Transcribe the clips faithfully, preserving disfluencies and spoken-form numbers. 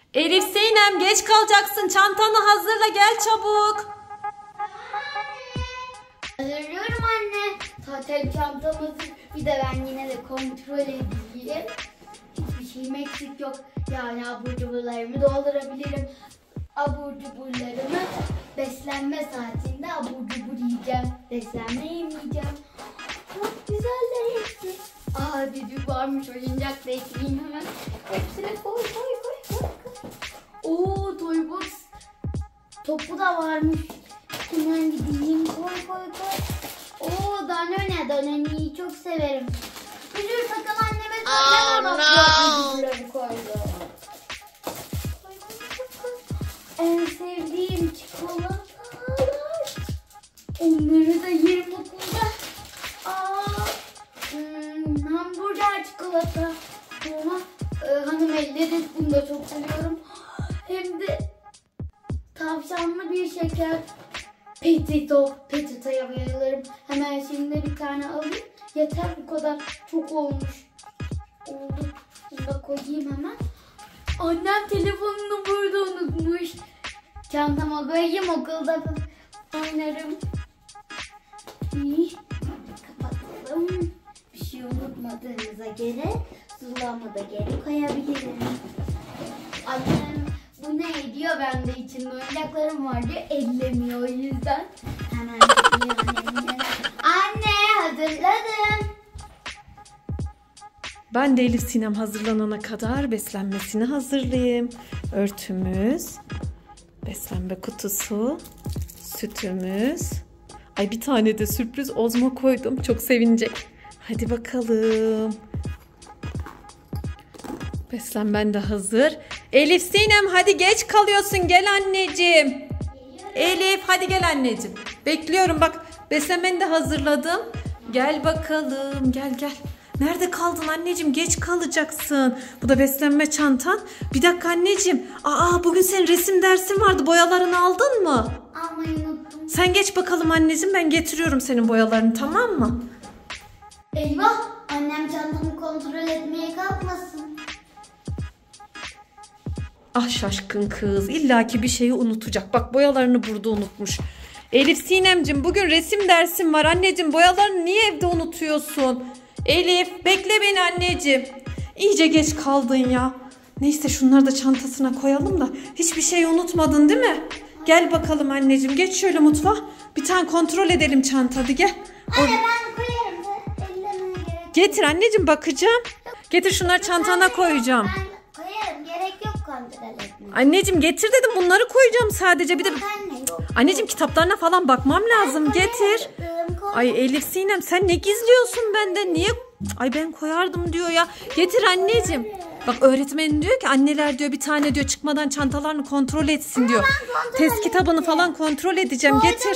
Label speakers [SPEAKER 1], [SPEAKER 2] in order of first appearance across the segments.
[SPEAKER 1] Elif Sinem geç kalacaksın. Çantanı hazırla gel çabuk.
[SPEAKER 2] Hazırlıyorum anne. Zaten çantam hazır. Bir de ben yine de kontrol edeyim. Hiçbir şeyim eksik yok. Yani abur cuburlarımı doldurabilirim. Abur cuburlarımı beslenme saatinde abur cubur yiyeceğim. Beslenme yemeyeceğim. Çok güzeller hepsi. Aa düdük varmış, oyuncak da ekleyeyim hemen. Hepsine koy koy koy koy. Oo toybox topu da varmış. Hemen gideyim koy koy koy. Oo Danone, Danone'yi çok severim. Bücür sakın anneme söyleme, bak bücürleri koydu. En sevdiğim çikolatalar. Onları da yerim okulda. Aa, hmm, hamburger çikolata. Ama e, hanım elleri, bunu da çok seviyorum. Hem de tavşanlı bir şeker. Petito. Petito'ya bayılırım. Hemen şimdi bir tane alayım. Yeter bu kadar. Çok olmuş. Oldu. Bunu da koyayım hemen. Annem telefonunu burada unutmuş. Çantama koyayım, okulda oynarım. İyi. Kapatalım. Bir şey unutmadığınıza göre zulamı da geri koyabilirim. Annem bu ne diyor, ben de içinde oyuncaklarım var diyor, ellemiyor o yüzden. Hemen anne hazırladım.
[SPEAKER 1] Ben de Elif Sinem hazırlanana kadar beslenmesini hazırlayayım. Örtümüz, beslenme kutusu, sütümüz. Ay bir tane de sürpriz Ozmo koydum. Çok sevinecek. Hadi bakalım. Beslenmen de hazır. Elif Sinem hadi geç kalıyorsun, gel anneciğim. Elif hadi gel anneciğim. Bekliyorum bak, beslenmeni de hazırladım. Gel bakalım, gel gel. Nerede kaldın anneciğim? Geç kalacaksın. Bu da beslenme çantan. Bir dakika anneciğim. Aa bugün senin resim dersin vardı. Boyalarını aldın mı?
[SPEAKER 2] Almayı unuttum.
[SPEAKER 1] Sen geç bakalım anneciğim. Ben getiriyorum senin boyalarını, tamam mı?
[SPEAKER 2] Eyvah! Annem çantamı kontrol etmeye kalkmasın.
[SPEAKER 1] Ah şaşkın kız. İlla ki bir şeyi unutacak. Bak boyalarını burada unutmuş. Elif Sinemciğim bugün resim dersim var. Anneciğim boyalarını niye evde unutuyorsun? Elif bekle beni anneciğim. İyice geç kaldın ya. Neyse şunları da çantasına koyalım da. Hiçbir şey unutmadın değil mi? Gel bakalım anneciğim. Geç şöyle mutfağa. Bir tane kontrol edelim çantadı, gel.
[SPEAKER 2] Anne ben koyarım. Ellerine gerek.
[SPEAKER 1] Getir anneciğim, bakacağım. Getir şunları çantana koyacağım.
[SPEAKER 2] Ben koyarım. Gerek yok kontrol etmeye.
[SPEAKER 1] Anneciğim getir dedim, bunları koyacağım sadece. Bir de
[SPEAKER 2] Anne yok.
[SPEAKER 1] anneciğim kitaplarına falan bakmam lazım. Getir. Ay Elif Sinem sen ne gizliyorsun benden? Niye? Ay ben koyardım diyor ya. Getir anneciğim. Bak öğretmenin diyor ki anneler diyor bir tane diyor çıkmadan çantalarını kontrol etsin diyor. Test kitabını falan kontrol edeceğim. Getir.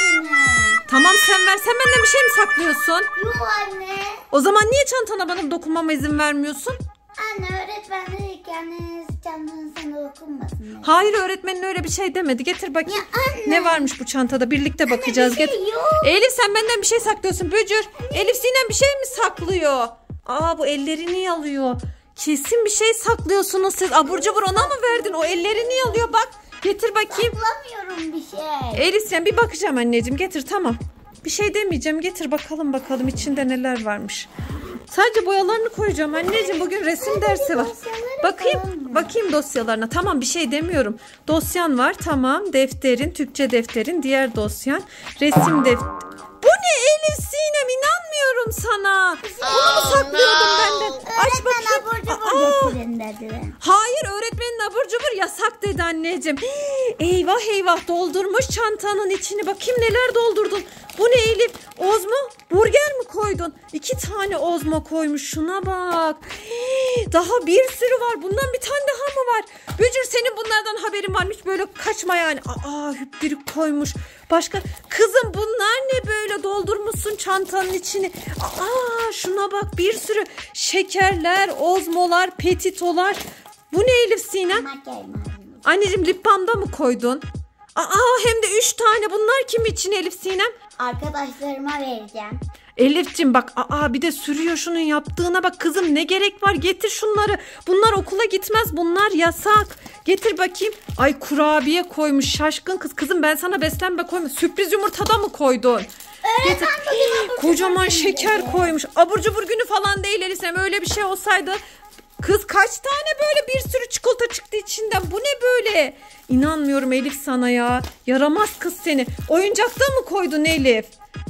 [SPEAKER 1] Tamam sen ver. Sen benden bir şey mi saklıyorsun?
[SPEAKER 2] Yok anne.
[SPEAKER 1] O zaman niye çantana bana dokunmama izin vermiyorsun?
[SPEAKER 2] Anne öğretmen dedi ki anneniz çantanın sana dokunmasın.
[SPEAKER 1] Hayır öğretmenin öyle bir şey demedi. Getir bakayım.
[SPEAKER 2] Ya anne.
[SPEAKER 1] Ne varmış bu çantada? Birlikte bakacağız.
[SPEAKER 2] Anne, bir şey yok.
[SPEAKER 1] Elif sen benden bir şey saklıyorsun Bücür. Elif Sinem bir şey mi saklıyor? Aa bu ellerini yalıyor. Kesin bir şey saklıyorsunuz siz. Abur cubur ona mı verdin? O ellerini yalıyor bak. Getir bakayım.
[SPEAKER 2] Saklamıyorum bir şey.
[SPEAKER 1] Elif Sinem bir bakacağım anneciğim. Getir tamam. Bir şey demeyeceğim. Getir bakalım bakalım içinde neler varmış. Sadece boyalarını koyacağım anneciğim. Bugün resim dersi var. Bakayım. Bakayım dosyalarına. Tamam bir şey demiyorum. Dosyan var tamam. Defterin, Türkçe defterin, diğer dosyan. Resim defteri. Bu ne Elif Sinem? İnanmıyorum sana. Bunu mu saklıyordun benden? Aç bakayım.
[SPEAKER 2] Abur cubur
[SPEAKER 1] Aa,
[SPEAKER 2] getirin dedi.
[SPEAKER 1] hayır öğretmenin abur cubur yasak dedi anneciğim. Hii, eyvah eyvah doldurmuş çantanın içini. Bakayım neler doldurdun. Bu ne Elif? Ozmo burger mi koydun? İki tane Ozmo koymuş, şuna bak. Hii, daha bir sürü var. Bundan bir tane daha mı var? Bücür senin bunlardan haberin varmış. Böyle kaçma yani. Aa hüptürük koymuş. Başka kızım bunlar ne böyle doldurmuşsun çantanın içini. Aa şuna bak bir sürü şekerler, Ozmolar, petitolar. Bu ne Elif Sinem? Anneciğim lip balmda mı koydun? Aa hem de üç tane. Bunlar kim için Elif Sinem?
[SPEAKER 2] Arkadaşlarıma vereceğim.
[SPEAKER 1] Elif'cim bak aa bir de sürüyor, şunun yaptığına bak kızım, ne gerek var, getir şunları. Bunlar okula gitmez, bunlar yasak. Getir bakayım. Ay kurabiye koymuş şaşkın kız. Kızım ben sana beslenme koymuş. Sürpriz yumurtada mı koydun? Getir. Kocaman şeker koymuş. Abur cubur günü falan değil Elif Sinem. Öyle bir şey olsaydı. Kız kaç tane böyle bir sürü çikolata çıktı içinden. Bu ne böyle? İnanmıyorum Elif sana ya. Yaramaz kız seni. Oyuncakta mı koydun Elif?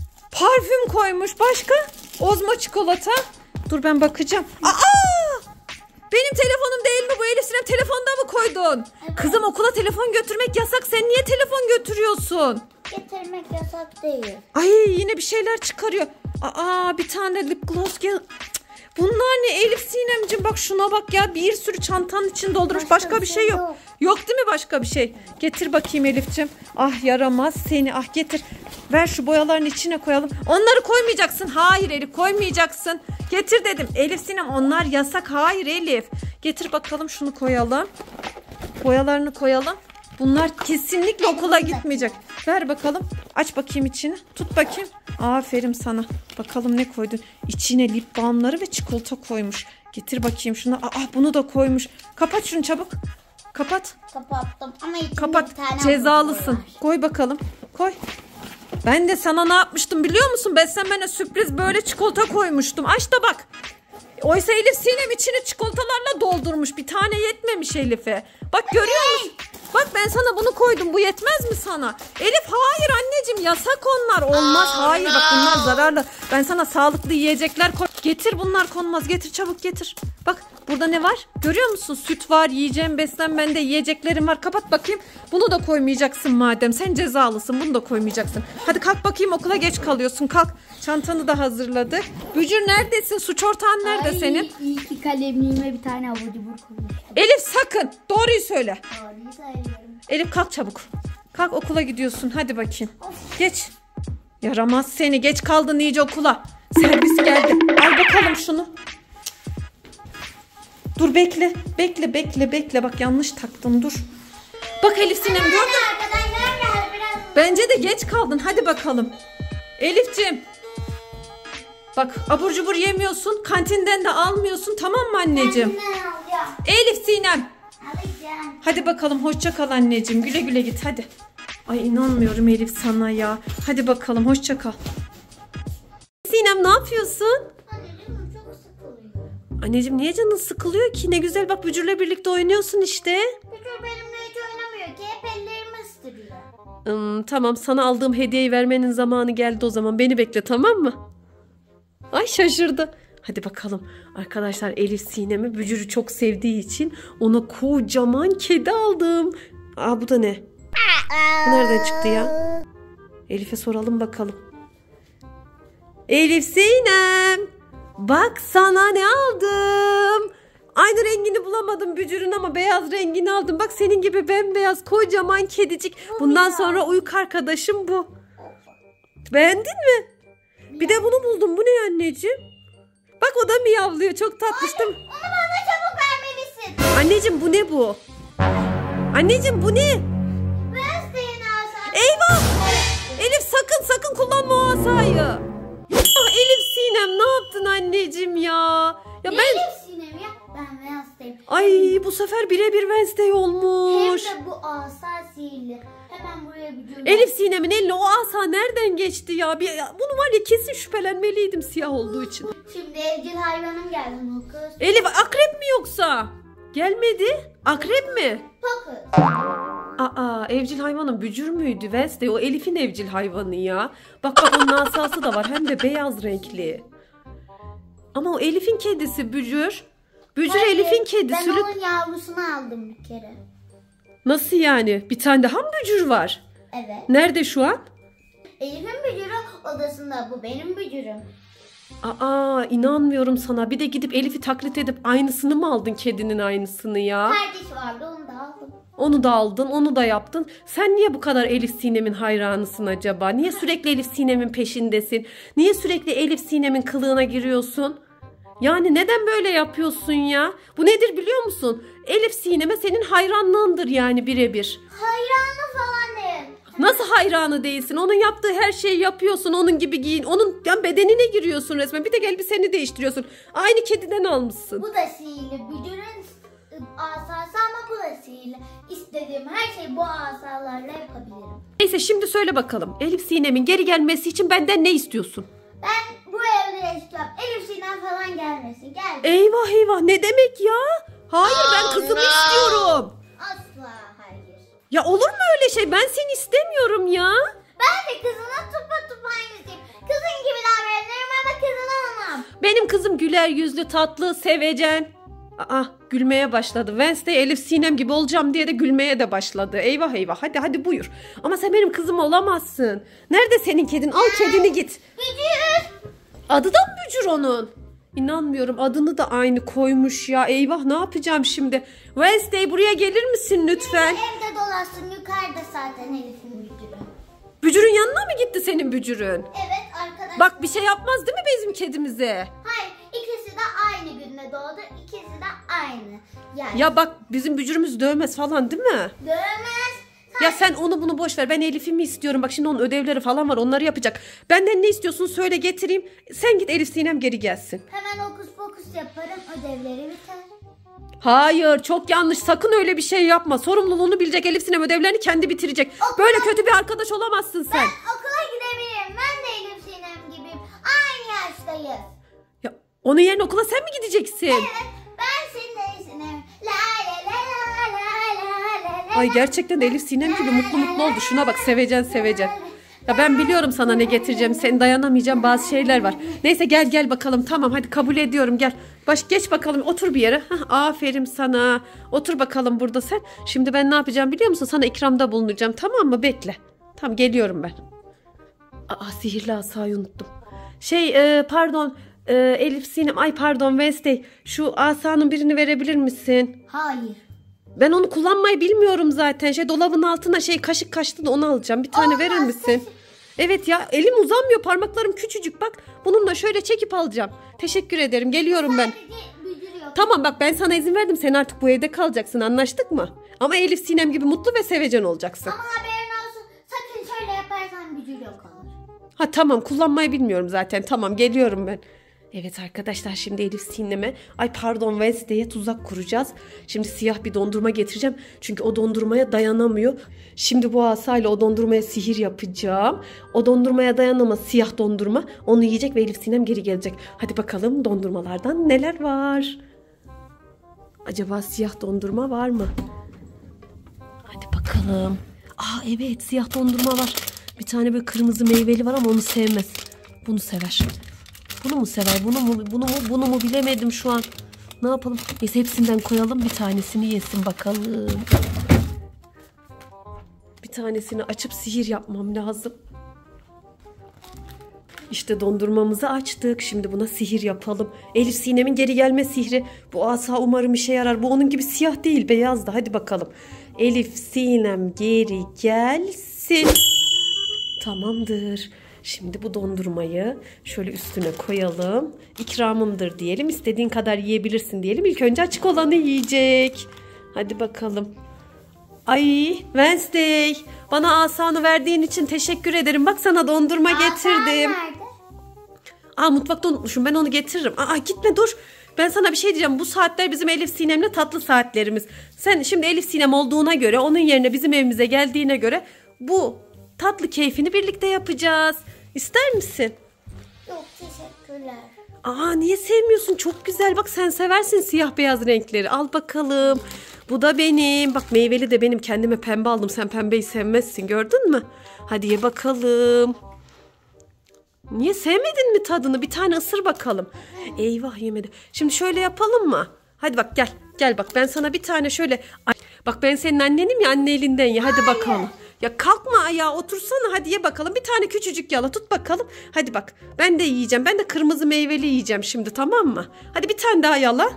[SPEAKER 1] Parfüm koymuş. Başka? Ozmo çikolata. Dur ben bakacağım. Aa! Benim telefonum değil mi bu Elif Sinem? Telefonda mı koydun?
[SPEAKER 2] Evet.
[SPEAKER 1] Kızım okula telefon götürmek yasak. Sen niye telefon götürüyorsun?
[SPEAKER 2] Getirmek yasak değil.
[SPEAKER 1] Ay yine bir şeyler çıkarıyor. Aa bir tane lip gloss gel. Bunlar ne Elif Sinemciğim, bak şuna bak ya, bir sürü çantanın içinde doldurmuş, başka, başka bir şey yok. yok. Yok değil mi başka bir şey? Getir bakayım Elif'ciğim. Ah yaramaz seni, ah getir. Ver şu boyaların içine koyalım. Onları koymayacaksın. Hayır Elif, koymayacaksın. Getir dedim. Elif Sinem, onlar yasak. Hayır Elif. Getir bakalım, şunu koyalım. Boyalarını koyalım. Bunlar kesinlikle okula gitmeyecek. Ver bakalım. Aç bakayım içini. Tut bakayım. Aferin sana. Bakalım ne koydun? İçine lip balmları ve çikolata koymuş. Getir bakayım şunu. Aa bunu da koymuş. Kapat şunu çabuk. Kapat.
[SPEAKER 2] Kapattım ama içinde
[SPEAKER 1] Kapat.
[SPEAKER 2] bir tane
[SPEAKER 1] Cezalısın. Koy bakalım. Koy. Ben de sana ne yapmıştım biliyor musun? Beslenmene sürpriz böyle çikolata koymuştum. Aç da bak. Oysa Elif Sinem içini çikolatalarla doldurmuş. Bir tane yetmemiş Elif'e. Bak görüyor musun? Bak ben sana bunu koydum. Bu yetmez mi sana? Elif hayır anneciğim, yasak onlar. Olmaz. Hayır bak bunlar zararlı. Ben sana sağlıklı yiyecekler koy. Getir, bunlar konmaz. Getir çabuk getir. Bak burada ne var? Görüyor musun? Süt var, yiyeceğim, beslenmende yiyeceklerim var. Kapat bakayım. Bunu da koymayacaksın madem. Sen cezalısın. Bunu da koymayacaksın. Hadi kalk bakayım, okula geç kalıyorsun. Kalk. Çantanı da hazırladık. Bücür neredesin? Suç ortağın nerede
[SPEAKER 2] Ay,
[SPEAKER 1] senin?
[SPEAKER 2] İyi ki kalemliğime bir tane abur cubur koymuştum.
[SPEAKER 1] Elif sakın. Doğruyu söyle.
[SPEAKER 2] Doğruyu söylüyorum.
[SPEAKER 1] Elif kalk çabuk. Kalk, okula gidiyorsun. Hadi bakayım. Geç. Yaramaz seni. Geç kaldın iyice okula. Servis geldi. Al bakalım şunu. Dur bekle. Bekle bekle bekle. Bak yanlış taktın, dur. Bak Elif Sinem gördün.
[SPEAKER 2] Arkadaşlar gel biraz.
[SPEAKER 1] Bence de geç kaldın. Hadi bakalım. Elifciğim. Bak abur cubur yemiyorsun. Kantinden de almıyorsun. Tamam mı anneciğim?
[SPEAKER 2] Ben alacağım.
[SPEAKER 1] Elif Sinem.
[SPEAKER 2] Alacağım.
[SPEAKER 1] Hadi bakalım, hoşça kal anneciğim. Güle güle git hadi. Ay inanmıyorum Elif sana ya. Hadi bakalım, hoşça kal. Sinem ne yapıyorsun?
[SPEAKER 2] Anneciğim çok sıkılıyor.
[SPEAKER 1] Anneciğim niye canın sıkılıyor ki? Ne güzel bak, Bücür'le birlikte oynuyorsun işte.
[SPEAKER 2] Bücür benimle hiç oynamıyor ki. Hep ellerimi ısırıyor.
[SPEAKER 1] Hmm, tamam, sana aldığım hediyeyi vermenin zamanı geldi o zaman. Beni bekle, tamam mı? Ay şaşırdı. Hadi bakalım. Arkadaşlar Elif Sinem'i, Bücür'ü çok sevdiği için ona kocaman kedi aldım. Aa bu da ne? Bu nereden çıktı ya? Elif'e soralım bakalım. Elif Sinem, bak sana ne aldım. Aynı rengini bulamadım Bücür'ün ama beyaz rengini aldım. Bak senin gibi bembeyaz kocaman kedicik. Bundan sonra uyku arkadaşım bu. Beğendin mi? Bir de bunu buldum. Bu ne anneciğim? Bak o da miyavlıyor. Çok tatlış değil mi?
[SPEAKER 2] Onu bana çabuk vermelisin.
[SPEAKER 1] Anneciğim bu ne bu? Anneciğim bu ne?
[SPEAKER 2] Ben senin asayı.
[SPEAKER 1] Eyvah! Elif sakın sakın kullanma o asayı. Ah Elif Sinem, ne yaptın anneciğim ya? Ya
[SPEAKER 2] Ne
[SPEAKER 1] ben...
[SPEAKER 2] Elif Sinem ya? Ben Wednesday'im.
[SPEAKER 1] Ay bu sefer birebir Wednesday olmuş.
[SPEAKER 2] Hem de bu asa sihirli. Hemen buraya bir cümle.
[SPEAKER 1] Elif Sinem'in eline o asa nereden geçti ya? Bir, bunu var ya, kesin şüphelenmeliydim siyah olduğu için.
[SPEAKER 2] Şimdi evcil hayvanım geldi Mokus.
[SPEAKER 1] Elif akrep mi yoksa? Gelmedi. Akrep mi?
[SPEAKER 2] Pokus.
[SPEAKER 1] Aa, evcil hayvanın Bücür müydü Wednesday? O Elif'in evcil hayvanı ya. Bak bak onun asası da var, hem de beyaz renkli. Ama o Elif'in kedisi Bücür. Bücür
[SPEAKER 2] Hayır,
[SPEAKER 1] Elif'in kedisi.
[SPEAKER 2] Ben onun yavrusunu aldım bir kere.
[SPEAKER 1] Nasıl yani? Bir tane daha mı Bücür var?
[SPEAKER 2] Evet.
[SPEAKER 1] Nerede şu an?
[SPEAKER 2] Elif'in bücürü odasında, bu benim bücürüm.
[SPEAKER 1] Aa, inanmıyorum sana. Bir de gidip Elif'i taklit edip aynısını mı aldın, kedinin aynısını ya?
[SPEAKER 2] Kardeş vardı, onu da aldım.
[SPEAKER 1] Onu da aldın, onu da yaptın. Sen niye bu kadar Elif Sinem'in hayranısın acaba? Niye sürekli Elif Sinem'in peşindesin? Niye sürekli Elif Sinem'in kılığına giriyorsun? Yani neden böyle yapıyorsun ya? Bu nedir biliyor musun? Elif Sinem'e senin hayranlığındır yani birebir.
[SPEAKER 2] Hayranı falan değil.
[SPEAKER 1] Nasıl hayranı değilsin? Onun yaptığı her şeyi yapıyorsun. Onun gibi giyin. Onun yani bedenine giriyorsun resmen. Bir de elbiseni değiştiriyorsun. Aynı kediden almışsın.
[SPEAKER 2] Bu da sihirli. Bücürün ıı, asası ama bu da sihirli. istediğim her şeyi bu asalarla yapabilirim.
[SPEAKER 1] Neyse şimdi söyle bakalım. Elif Sinem'in geri gelmesi için benden ne istiyorsun?
[SPEAKER 2] Ben bu evde yaşayacağım. Elif Sinem falan gelmesin. Gel.
[SPEAKER 1] Eyvah eyvah, ne demek ya? Hayır, ben kızımı istiyorum.
[SPEAKER 2] Asla hayır.
[SPEAKER 1] Ya olur mu öyle şey? Ben seni istemiyorum ya.
[SPEAKER 2] Ben de kızına tıpa tıpa aynısıyım. Kızın gibi davranırım ama kızını almam.
[SPEAKER 1] Benim kızım güler yüzlü, tatlı, sevecen. Aa, gülmeye başladı. Wednesday Elif Sinem gibi olacağım diye de gülmeye de başladı. Eyvah eyvah. Hadi hadi buyur. Ama sen benim kızım olamazsın. Nerede senin kedin? Al kedini git.
[SPEAKER 2] Bücür.
[SPEAKER 1] Adı da mı Bücür onun? İnanmıyorum. Adını da aynı koymuş ya. Eyvah, ne yapacağım şimdi? Wednesday, buraya gelir misin lütfen?
[SPEAKER 2] Evde dolaşsın. Yukarıda zaten Elif'in bücürü.
[SPEAKER 1] Bücür'ün yanına mı gitti senin Bücür'ün?
[SPEAKER 2] Evet arkadaşlar.
[SPEAKER 1] Bak, bir şey yapmaz değil mi bizim kedimize?
[SPEAKER 2] Hayır, ikisi de aynı günde doğdu. İkisi de aynı. Yani
[SPEAKER 1] Ya bak, bizim Bücür'ümüz dövmez falan değil mi?
[SPEAKER 2] dövmez.
[SPEAKER 1] Ya sen onu bunu boş ver. Ben Elif'imi istiyorum. Bak şimdi onun ödevleri falan var. Onları yapacak. Benden ne istiyorsun söyle, getireyim. Sen git, Elif Sinem geri gelsin.
[SPEAKER 2] Hemen okus pokus yaparım. Ödevleri biter.
[SPEAKER 1] Hayır, çok yanlış. Sakın öyle bir şey yapma. Sorumluluğunu bilecek. Elif Sinem ödevlerini kendi bitirecek.
[SPEAKER 2] Okula-
[SPEAKER 1] Böyle kötü bir arkadaş olamazsın sen.
[SPEAKER 2] Ben okula gidebilirim. Ben de Elif Sinem gibiyim. Aynı yaştayız.
[SPEAKER 1] Ya onun yerine okula sen mi gideceksin?
[SPEAKER 2] Evet, ben senin de Elif Sinem. La la la la la la la.
[SPEAKER 1] Ay gerçekten de Elif Sinem gibi mutlu mutlu oldu. Şuna bak, sevecen sevecen. Ya ben biliyorum sana ne getireceğim. Senin dayanamayacağın bazı şeyler var. Neyse gel gel bakalım. Tamam hadi, kabul ediyorum, gel. Baş geç bakalım, otur bir yere. Hah, aferin sana. Otur bakalım burada sen. Şimdi ben ne yapacağım biliyor musun? Sana ikramda bulunacağım, tamam mı? Bekle. Tamam, geliyorum ben. Aa, sihirli asayı unuttum. Şey e, pardon e, Elif Sinem, ay pardon Wednesday. Şu asanın birini verebilir misin?
[SPEAKER 2] Hayır.
[SPEAKER 1] Ben onu kullanmayı bilmiyorum zaten. Şey, dolabın altına şey kaşık kaçtı da onu alacağım. Bir tane
[SPEAKER 2] Olmaz,
[SPEAKER 1] verir misin? Evet ya, elim uzanmıyor, parmaklarım küçücük bak. Bununla şöyle çekip alacağım. Teşekkür ederim, geliyorum ben.
[SPEAKER 2] Sadece bücür yok.
[SPEAKER 1] Tamam bak, ben sana izin verdim. Sen artık bu evde kalacaksın, anlaştık mı? Ama Elif Sinem gibi mutlu ve sevecen olacaksın.
[SPEAKER 2] Ama haberin olsun. Sakın şöyle yaparsan bücür yok olur.
[SPEAKER 1] Ha tamam, kullanmayı bilmiyorum zaten. Tamam, geliyorum ben. Evet arkadaşlar, şimdi Elif Sinem'e, ay pardon Wednesday'e tuzak kuracağız. Şimdi siyah bir dondurma getireceğim. Çünkü o dondurmaya dayanamıyor. Şimdi bu asayla o dondurmaya sihir yapacağım. O dondurmaya dayanamaz, siyah dondurma. Onu yiyecek ve Elif Sinem geri gelecek. Hadi bakalım dondurmalardan neler var? Acaba siyah dondurma var mı? Hadi bakalım. Aa evet, siyah dondurma var. Bir tane böyle kırmızı meyveli var ama onu sevmez. Bunu sever. Bunu mu sever? Bunu mu? Bunu mu? Bunu mu? Bilemedim şu an. Ne yapalım? Neyse hepsinden koyalım. Bir tanesini yesin bakalım. Bir tanesini açıp sihir yapmam lazım. İşte dondurmamızı açtık. Şimdi buna sihir yapalım. Elif Sinem'in geri gelme sihri. Bu asa umarım işe yarar. Bu onun gibi siyah değil, beyaz da. Hadi bakalım. Elif Sinem geri gelsin. Tamamdır. Şimdi bu dondurmayı şöyle üstüne koyalım. İkramımdır diyelim. İstediğin kadar yiyebilirsin diyelim. İlk önce açık olanı yiyecek. Hadi bakalım. Ay Wednesday, bana asanı verdiğin için teşekkür ederim. Bak sana dondurma getirdim.
[SPEAKER 2] Nerede?
[SPEAKER 1] Aa, mutfakta unutmuşum, ben onu getiririm. Aa, gitme dur. Ben sana bir şey diyeceğim. Bu saatler bizim Elif Sinem'le tatlı saatlerimiz. Sen şimdi Elif Sinem olduğuna göre, onun yerine bizim evimize geldiğine göre bu tatlı keyfini birlikte yapacağız. İster misin?
[SPEAKER 2] Yok teşekkürler.
[SPEAKER 1] Aa, niye sevmiyorsun? Çok güzel. Bak sen seversin siyah beyaz renkleri. Al bakalım. Bu da benim. Bak meyveli de benim. Kendime pembe aldım. Sen pembeyi sevmezsin. Gördün mü? Hadi ye bakalım. Niye, sevmedin mi tadını? Bir tane ısır bakalım. Eyvah, yemedi. Şimdi şöyle yapalım mı? Hadi bak gel. Gel bak, ben sana bir tane şöyle. Ay, bak ben senin annenim ya, anne elinden ye. Hadi
[SPEAKER 2] Hayır.
[SPEAKER 1] bakalım. Ya kalkma ayağa, otursana, hadi ye bakalım. Bir tane küçücük yala tut bakalım. Hadi bak, ben de yiyeceğim. Ben de kırmızı meyveli yiyeceğim şimdi, tamam mı? Hadi bir tane daha yala.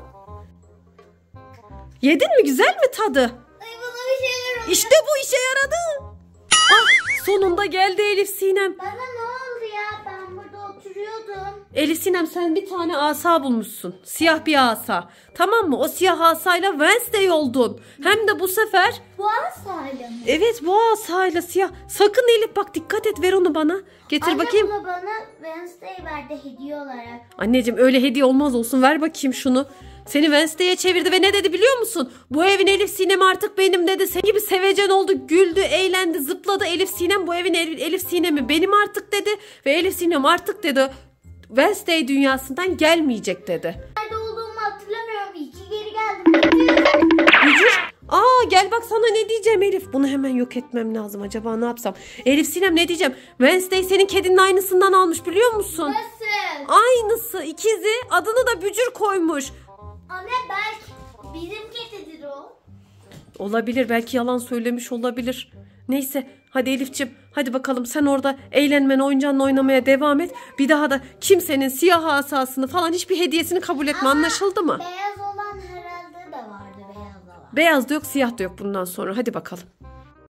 [SPEAKER 1] Yedin mi? Güzel mi tadı?
[SPEAKER 2] Ay bana bir şeyler oldu.
[SPEAKER 1] İşte bu işe yaradı. Ah, sonunda geldi Elif Sinem.
[SPEAKER 2] Bana ne oldu ya? Ben burada oturuyordum.
[SPEAKER 1] Elif Sinem, sen bir tane asa bulmuşsun. Siyah bir asa. Tamam mı? O siyah asayla Wednesday oldun. Hem de bu sefer...
[SPEAKER 2] Bu asayla mı?
[SPEAKER 1] Evet, bu asayla siyah. Sakın Elif, bak dikkat et, ver onu bana. Getir
[SPEAKER 2] Anne
[SPEAKER 1] bakayım.
[SPEAKER 2] bunu bana Wednesday verdi hediye olarak.
[SPEAKER 1] Anneciğim öyle hediye olmaz olsun. Ver bakayım şunu. Seni Wednesday'e çevirdi ve ne dedi biliyor musun? Bu evin Elif Sinem artık benim dedi. Senin gibi sevecen oldu, güldü, eğlendi, zıpladı. Elif Sinem bu evin Elif, Elif Sinem'i benim artık dedi. Ve Elif Sinem artık dedi Wednesday dünyasından gelmeyecek dedi.
[SPEAKER 2] Nerede olduğumu hatırlamıyorum. İyi ki geri geldim.
[SPEAKER 1] Bücür. Aa gel bak sana ne diyeceğim Elif. Bunu hemen yok etmem lazım. Acaba ne yapsam? Elif Sinem ne diyeceğim? Wednesday senin kedinin aynısından almış biliyor musun?
[SPEAKER 2] Nasıl?
[SPEAKER 1] Aynısı ikizi, adını da Bücür koymuş.
[SPEAKER 2] Anne belki bizim kedidir o.
[SPEAKER 1] Olabilir, belki yalan söylemiş olabilir. Neyse hadi Elif'ciğim, hadi bakalım sen orada eğlenmene, oyuncağınla oynamaya devam et. Bir daha da kimsenin siyah asasını falan hiçbir hediyesini kabul etme. Ama anlaşıldı mı?
[SPEAKER 2] Beyaz olan herhalde de vardı, beyaz da var.
[SPEAKER 1] Beyaz da yok, siyah da yok bundan sonra. Hadi bakalım.